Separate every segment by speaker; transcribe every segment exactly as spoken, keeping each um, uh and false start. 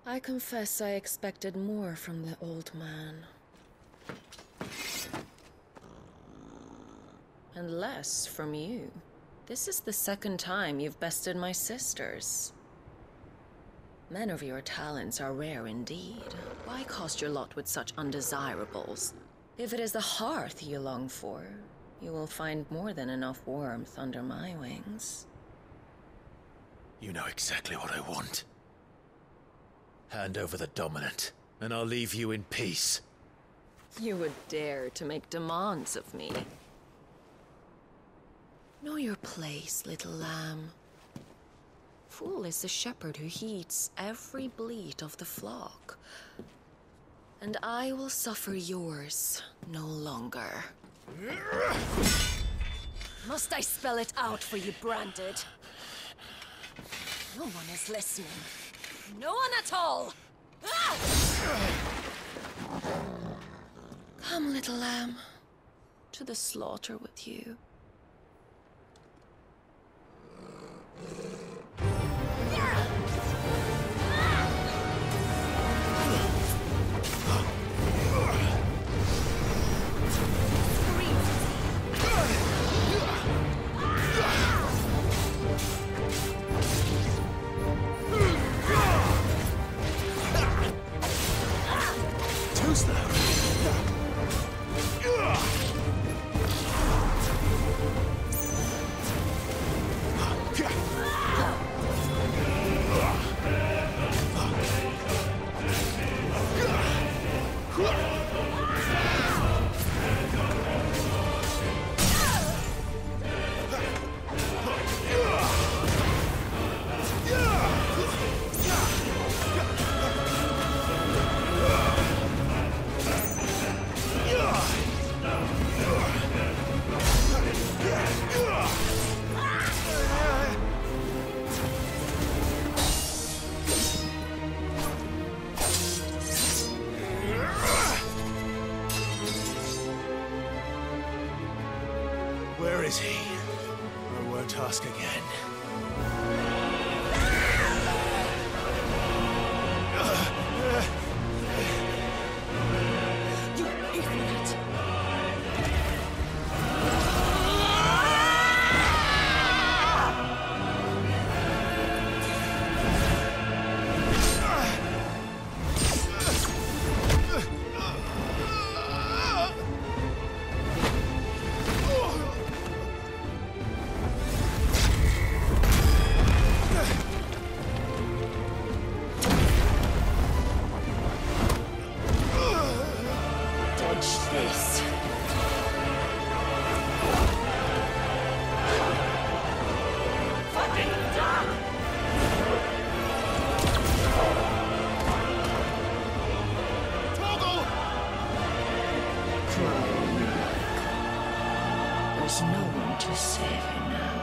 Speaker 1: I confess I expected more from the old man. And less from you. This is the second time you've bested my sisters. Men of your talents are rare indeed. Why cast your lot with such undesirables? If it is the hearth you long for, you will find more than enough warmth under my wings.
Speaker 2: You know exactly what I want. Hand over the dominant, and I'll leave you in peace.
Speaker 1: You would dare to make demands of me. Know your place, little lamb. Fool is the shepherd who heeds every bleat of the flock. And I will suffer yours no longer. Must I spell it out for you, Branded? No one is listening. No one at all! Ah! Come, little lamb, to the slaughter with you.
Speaker 2: Where is he? I won't ask again.
Speaker 1: You idiot! This. Fucking dog!
Speaker 2: Toggle!
Speaker 1: There's no one to save him now.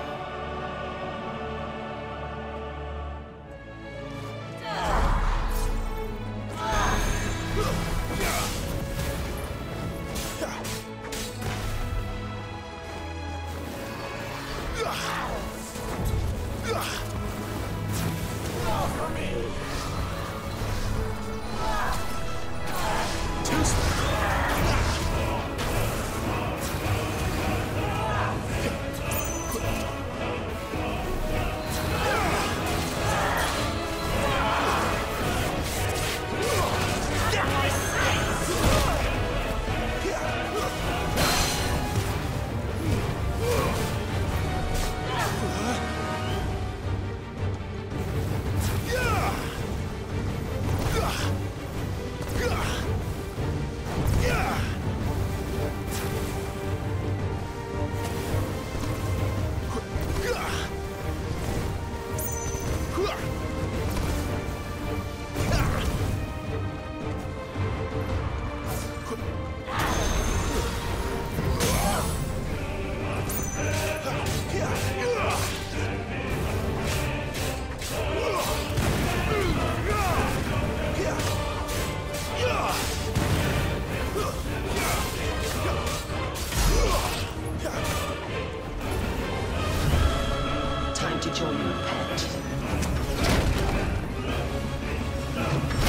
Speaker 1: Time to join your pet.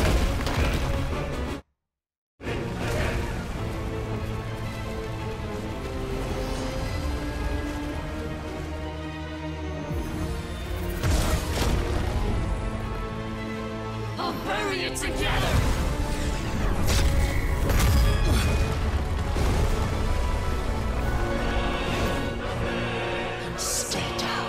Speaker 1: We'll bury it together! And stay down.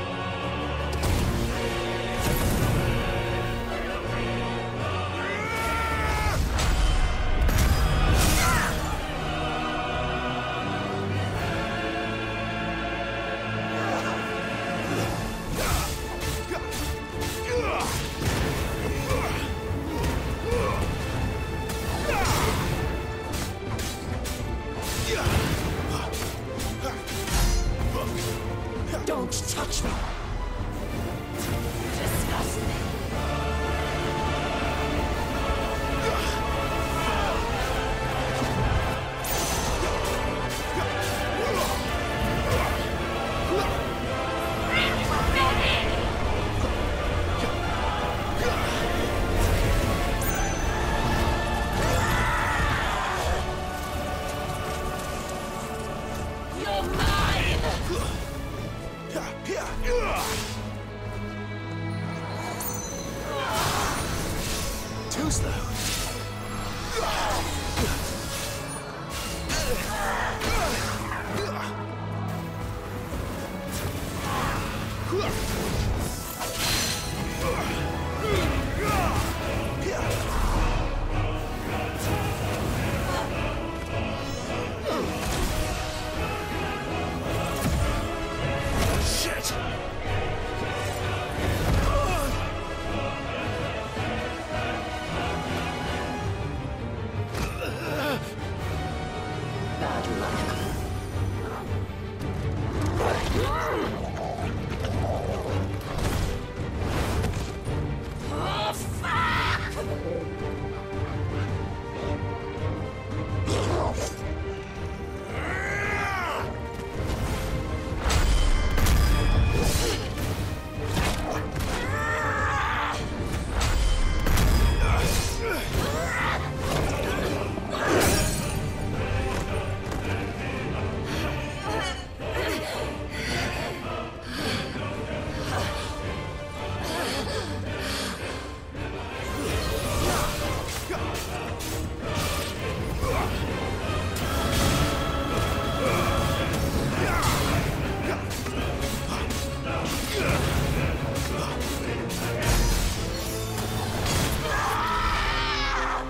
Speaker 1: Don't touch me! Disgust me! You're mine!
Speaker 2: Too slow. Shit!
Speaker 1: Bad luck. Oh, fuck!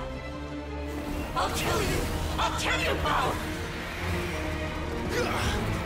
Speaker 1: I'll kill you! I'll kill you both!